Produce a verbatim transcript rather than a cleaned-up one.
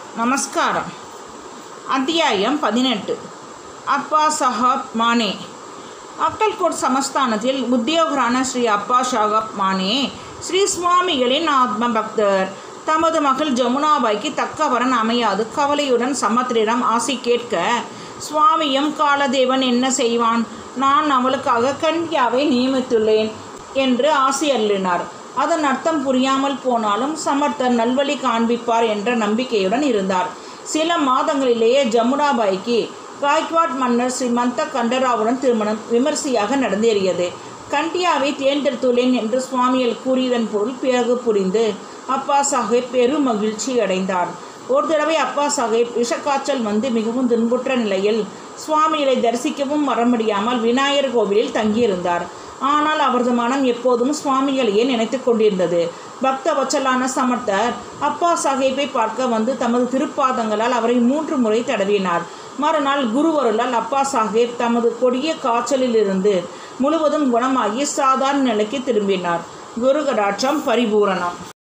நமஸ்காரம். அத்தியாயம் பதினெட்டு. அப்பா சாஹப் மானே. அக்கல்கோட் சமஸ்தானத்தில் உத்தியோகரான ஸ்ரீ அப்பா சாஹப் மானே ஸ்ரீ சுவாமிகளின் ஆத்ம பக்தர். தமது மகள் ஜமுனாபாய்க்கு தக்க வரன் அமையாது கவலையுடன் சமத்திரிடம் ஆசி கேட்க, சுவாமியும் காலதேவன் என்ன செய்வான், நான் அவளுக்காக கன்யாவை நியமித்துள்ளேன் என்று ஆசி அருளினார். அதன் அர்த்தம் புரியாமல் போனாலும் சமர்த்தர் நல்வழி காண்பிப்பார் என்ற நம்பிக்கையுடன் இருந்தார். சில மாதங்களிலேயே ஜமுனாபாய்க்கு காய்க்வாட் மன்னர் ஸ்ரீமந்த கண்டராவுடன் திருமணம் விமர்சையாக நடந்தேறியது. கண்டியாவை தேர்ந்தெடுத்துள்ளேன் என்று சுவாமிகள் கூறியதன் பொருள் பிறகு புரிந்து அப்பா சாஹேப் பெரும் மகிழ்ச்சி அடைந்தார். ஒரு தடவை அப்பா சாஹேப் விஷக்காய்ச்சல் வந்து மிகவும் துன்புற்ற நிலையில் சுவாமிகளை தரிசிக்கவும் வர முடியாமல் விநாயகர் கோவிலில் தங்கியிருந்தார். ஆனால் அவரது மனம் எப்போதும் சுவாமிகளையே நினைத்து கொண்டிருந்தது. பக்த வச்சலான சமர்த்தர் அப்பா சாஹேப்பை பார்க்க வந்து தமது திருப்பாதங்களால் அவரை மூன்று முறை தடவினார். மறுநாள் குருவருளால் அப்பா சாஹேப் தமது கொடிய காய்ச்சலிலிருந்து முழுவதும் குணமாகி சாதாரண நிலைக்கு திரும்பினார். குரு கடாட்சம் பரிபூரணம்.